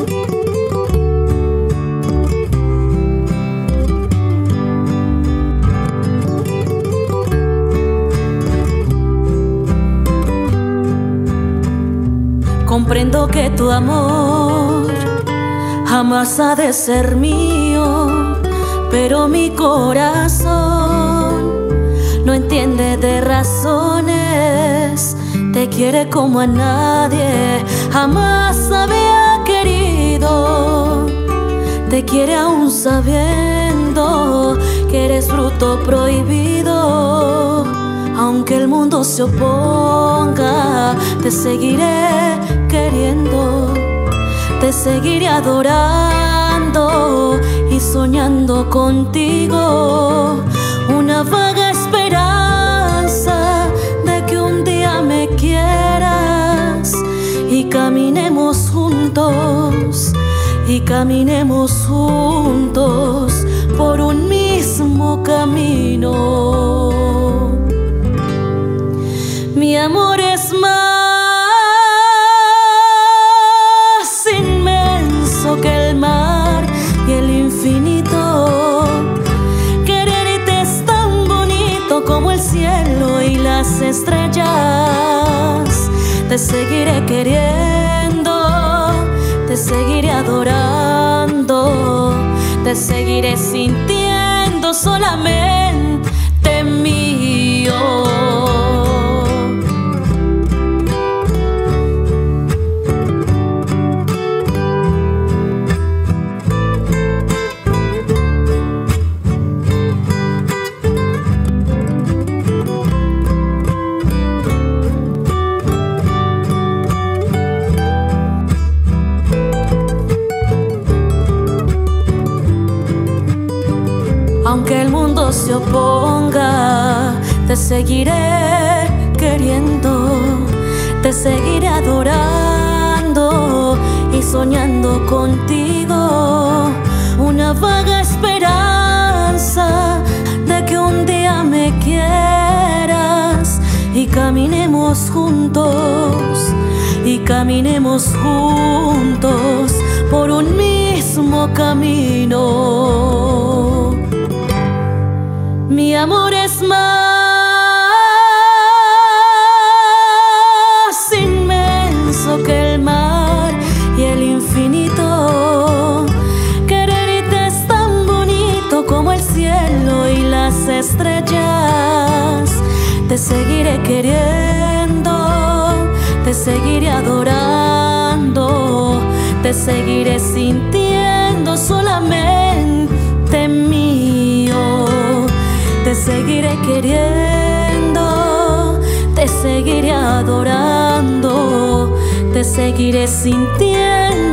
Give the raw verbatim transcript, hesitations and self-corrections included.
Comprendo que tu amor jamás ha de ser mío, pero mi corazón no entiende de razones. Te quiere como a nadie jamás había querido. Te quiere aún sabiendo que eres fruto prohibido. Aunque el mundo se oponga, te seguiré queriendo, te seguiré adorando y soñando contigo. Una vaga esperanza de que un día me quieras y caminemos juntos, y caminemos juntos por un mismo camino. Mi amor es más inmenso que el mar y el infinito. Quererte es tan bonito como el cielo y las estrellas. Te seguiré queriendo, te seguiré adorando, te seguiré sintiendo solamente mío. Aunque el mundo se oponga, te seguiré queriendo, te seguiré adorando y soñando contigo. Una vaga esperanza de que un día me quieras y caminemos juntos, y caminemos juntos por un mismo camino. Mi amor es más inmenso que el mar y el infinito. Quererte es tan bonito como el cielo y las estrellas. Te seguiré queriendo, te seguiré adorando, te seguiré sintiendo solamente mío. Te seguiré queriendo, te seguiré adorando, te seguiré sintiendo